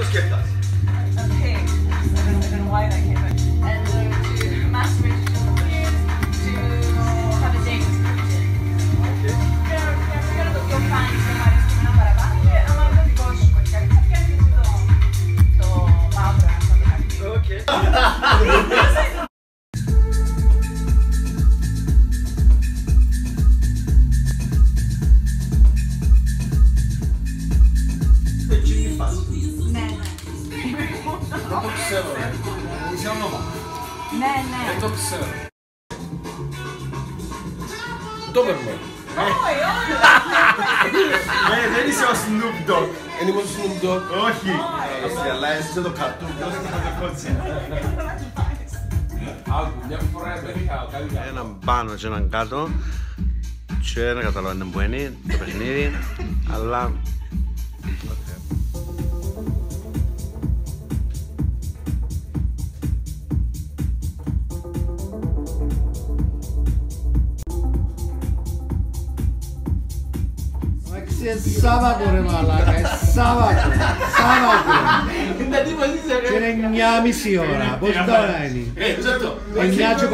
σκέφτας. A pig. I don't know why that came out. And to masturbate to children, to have a date with Christian. Okay. Però το πιο φάνη σε μ' αρέσει ένα παραπάνω και άμα είναι δικό σου κολλικά, θα πιάσει το μαύρο αυτό το κάτι. Okay. Εκείνη η φάση. Ναι, ναι. Δεν το ξέρω. Είσαι όνομα. Ναι, ναι. Δεν το ξέρω. Doberman. Όχι, όχι. Δεν είσαι ο Snoop Dogg. Δεν είμαι ο Snoop Dogg. Όχι. Όχι, αλλά είσαι το καρτούν. Δώσε το κότσι. Άκου, μια φορά έπαιχα κάτι. Έναν πάνω και έναν κάτω και δεν καταλαβαίνω που είναι το παιχνίδι, αλλά... Σάββατο ρε μαλάκα, Σάββατο, και είναι 9,5 ώρα, πώς τώρα είναι, 9 και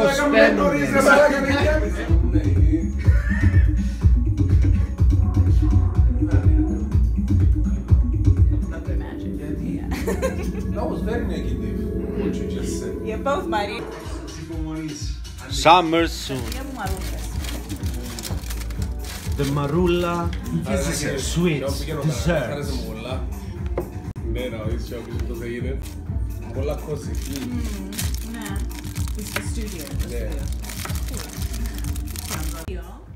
25. That was very negative, what you just said. You're both married. Summer soon. Για μου μαρούσες. The Marula Sweets Dessert. Άρεσε μου πολλά. Ναι, να δεις και άκουσες πώς έγινε. Πολλά κόσι. Ναι. It's the studio. Ναι. Cool.